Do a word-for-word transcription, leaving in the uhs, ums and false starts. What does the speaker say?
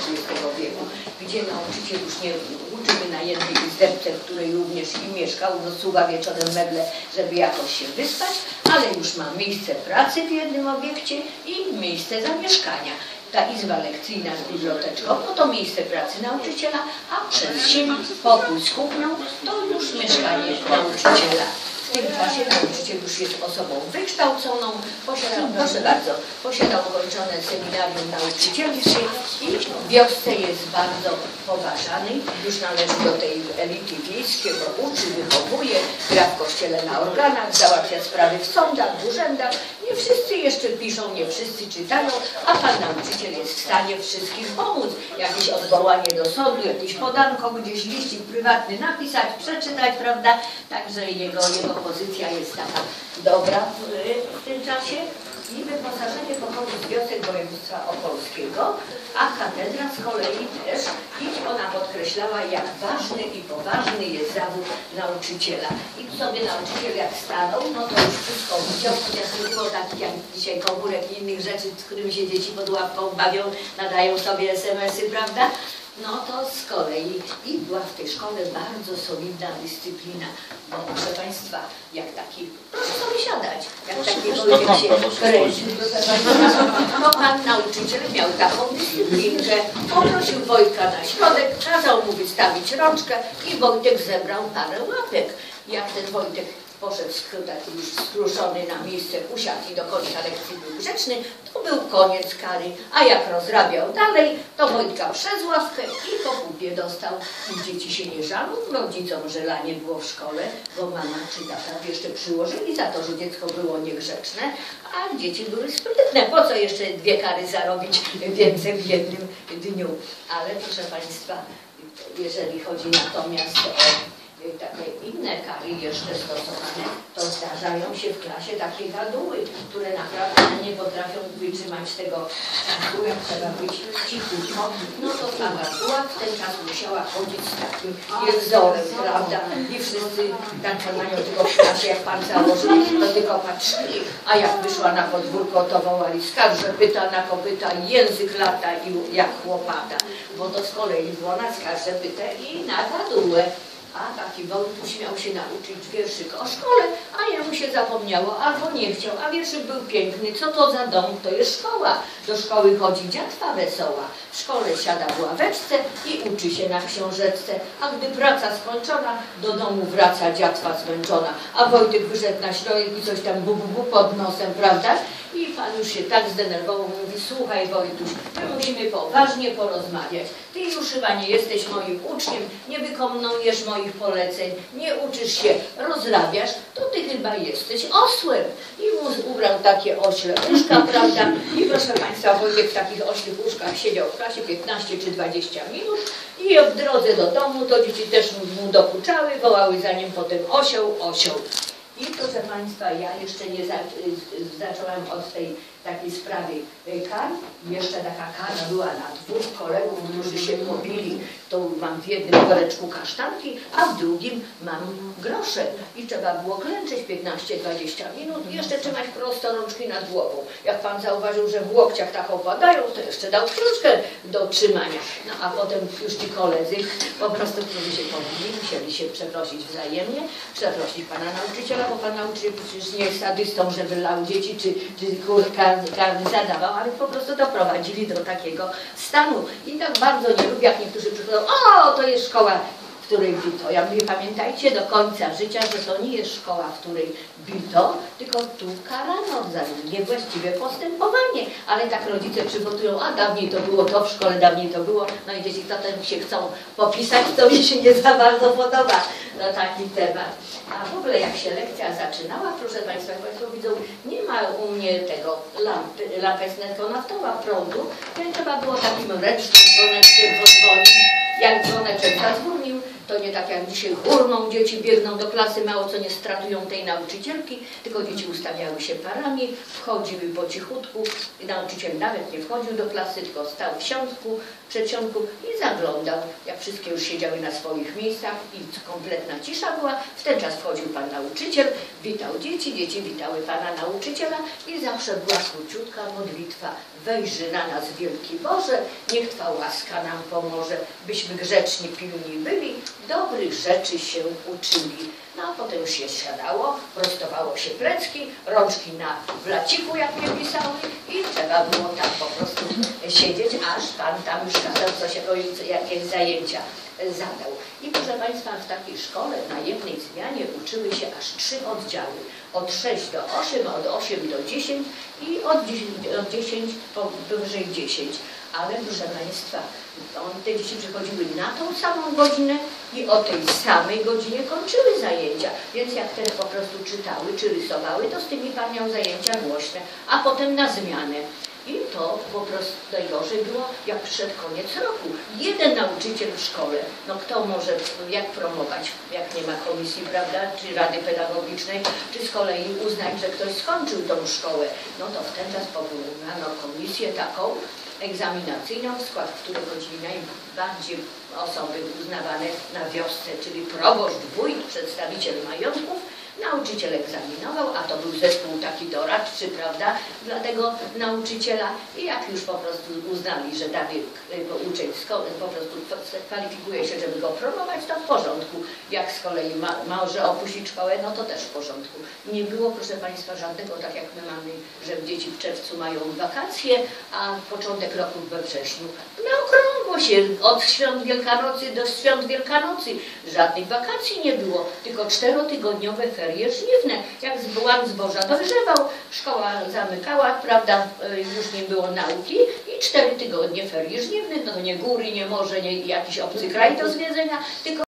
dwudziestego wieku, gdzie nauczyciel już nie uczy wynajętej izdebce, w której również i mieszkał, rozsuwa wieczorem meble, żeby jakoś się wyspać, ale już ma miejsce pracy w jednym obiekcie i miejsce zamieszkania. Ta izba lekcyjna z biblioteczką, no to miejsce pracy nauczyciela, a przez sień, pokój z kuchnią, to już mieszkanie nauczyciela. W tym czasie nauczyciel już jest osobą wykształconą, posiadał, proszę bardzo, posiadał ukończone seminarium nauczycielskie i w wiosce jest bardzo poważany, już należy do tej elity wiejskiej, bo uczy, wychowuje, gra w kościele na organach, załatwia sprawy w sądach, w urzędach. Nie wszyscy jeszcze piszą, nie wszyscy czytają, a pan nauczyciel jest w stanie wszystkim pomóc. Jakieś odwołanie do sądu, jakieś podanko, gdzieś liścik prywatny napisać, przeczytać, prawda? Także jego, jego pozycja jest taka dobra w, w tym czasie. I wyposażenie pochodzi z wiosek województwa opolskiego, a katedra z kolei też, i ona podkreślała, jak ważny i poważny jest zawód nauczyciela. I sobie nauczyciel jak stanął, no to już wszystko widział, chociaż nie było takich jak dzisiaj komórek i innych rzeczy, z którymi się dzieci pod łapką bawią, nadają sobie es em esy, prawda? No to z kolei i była w tej szkole bardzo solidna dyscyplina, bo proszę Państwa, jak taki, proszę sobie siadać, jak takiego jak się kręci, proszę Państwa, no pan nauczyciel miał taką dyscyplinkę, poprosił Wojtka na środek, kazał mu wystawić rączkę i Wojtek zebrał parę łapek. Jak ten Wojtek poszedł taki już skruszony na miejsce, usiadł i do końca lekcji był grzeczny, to był koniec kary. A jak rozrabiał dalej, to Wojtka przez ławkę i po kupie dostał. I dzieci się nie żalą rodzicom, że lanie było w szkole, bo mama czy tata jeszcze przyłożyli za to, że dziecko było niegrzeczne, a dzieci były sprytne. Po co jeszcze dwie kary zarobić więcej w jednym dniu? Ale proszę Państwa, jeżeli chodzi natomiast o takie inne kary jeszcze stosowane, to zdarzają się w klasie takie gaduły, które naprawdę nie potrafią wytrzymać tego czasu, jak trzeba być cichutko. No to ta gaduła w ten czas musiała chodzić z takim jezorem, prawda? I wszyscy tak mają tylko w klasie, jak pan założył, to tylko patrzyli, a jak wyszła na podwórko, to wołali skarże pyta na kopyta, język lata i jak łopata. Bo to z kolei było na skarże pytę i na gadułę. A taki Wojtuś miał się nauczyć wierszyk o szkole, a jemu się zapomniało albo nie chciał, a wierszyk był piękny. Co to za dom? To jest szkoła. Do szkoły chodzi dziatwa wesoła. W szkole siada w ławeczce i uczy się na książeczce, a gdy praca skończona, do domu wraca dziatwa zmęczona. A Wojtek wyszedł na środek i coś tam bu, bu, bu pod nosem, prawda? I pan już się tak zdenerwował, mówi, słuchaj Wojtuś, my musimy poważnie porozmawiać. Ty już chyba nie jesteś moim uczniem, nie wykonujesz moich poleceń, nie uczysz się, rozrabiasz, to ty chyba jesteś osłem. I mu ubrał takie ośle uszka, prawda? I proszę Państwa, Wojtek w takich oślich uszkach siedział w klasie piętnaście czy dwadzieścia minut i w drodze do domu to dzieci też mu dokuczały, wołały za nim potem osioł, osioł. I proszę Państwa, ja jeszcze nie za, zaczęłam od tej takiej sprawy kar. Jeszcze taka kara była na dwóch kolegów, którzy się pobili. To mam w jednym woreczku kasztanki, a w drugim mam grosze. I trzeba było klęczeć piętnaście dwadzieścia minut i jeszcze trzymać prosto rączki nad głową. Jak pan zauważył, że w łokciach tak opadają, to jeszcze dał książkę do trzymania. No a potem już ci koledzy, po prostu, którzy się pobili, musieli się przeprosić wzajemnie, przeprosić pana nauczyciela, bo pan nauczyciel przecież nie jest sadystą, żeby lał dzieci, czy, czy kurka karny zadawał, ale po prostu doprowadzili do takiego stanu. I tak bardzo nie lubię, jak niektórzy przychodzą, o, to jest szkoła, w której bito. Ja mówię, pamiętajcie do końca życia, że to nie jest szkoła, w której bito, tylko tu karano za niewłaściwe postępowanie. Ale tak rodzice przygotują, a dawniej to było to w szkole, dawniej to było. No i dzieci potem się chcą popisać, to mi się nie za bardzo podoba no, taki temat. A w ogóle jak się lekcja zaczynała, proszę Państwa, jak Państwo widzą, nie ma u mnie tego lampy, lampa jest naftowa prądu, więc trzeba było takim ręcznym dzwoneczkiem pozwolić. Jak dzwoneczek zadzwonił, To nie tak jak dzisiaj hurną, dzieci biegną do klasy, mało co nie stratują tej nauczycielki, tylko dzieci ustawiały się parami, wchodziły po cichutku, nauczyciel nawet nie wchodził do klasy, tylko stał w siądku, przedsionku i zaglądał, jak wszystkie już siedziały na swoich miejscach i kompletna cisza była. W ten czas wchodził pan nauczyciel, witał dzieci, dzieci witały pana nauczyciela i zawsze była króciutka modlitwa. Wejrzy na nas wielki Boże, niech Twa łaska nam pomoże, byśmy grzeczni, pilni byli, dobrych rzeczy się uczyli. No a potem już się siadało, prostowało się plecki, rączki na blaciku, jak nie pisały, i trzeba było tak po prostu siedzieć, aż pan tam już kazał coś, jakieś zajęcia zadał. I proszę Państwa, w takiej szkole na jednej zmianie uczyły się aż trzy oddziały. Od sześć do ośmiu, od ośmiu do dziesięciu i od dziesięciu powyżej dziesięciu. Ale proszę Państwa, on, te dzieci przychodziły na tą samą godzinę i o tej samej godzinie kończyły zajęcia. Więc jak te po prostu czytały czy rysowały, to z tymi pan miał zajęcia głośne, a potem na zmianę. I to po prostu najgorzej było, jak przyszedł koniec roku. Jeden nauczyciel w szkole, no kto może, jak promować, jak nie ma komisji, prawda, czy rady pedagogicznej, czy z kolei uznać, że ktoś skończył tą szkołę. No to w ten czas powołano komisję taką egzaminacyjną, w skład której chodzili najbardziej osoby uznawane na wiosce, czyli proboszcz, wójt, przedstawiciel majątków. Nauczyciel egzaminował, a to był zespół taki doradczy, prawda, dla tego nauczyciela, i jak już po prostu uznali, że dany uczeń po prostu kwalifikuje się, żeby go promować, to w porządku. Jak z kolei ma, może opuścić szkołę, no to też w porządku. Nie było, proszę Państwa, żadnego, tak jak my mamy, że dzieci w czerwcu mają wakacje, a początek roku we wrześniu. Na okrągło się, od świąt Wielkanocy do świąt Wielkanocy. Żadnych wakacji nie było, tylko czterotygodniowe ferie żniwne. Jak łan zboża dojrzewał, szkoła zamykała, prawda, już nie było nauki i cztery tygodnie ferii żniwnych, no to nie góry, nie morze, nie jakiś obcy kraj do zwiedzenia, tylko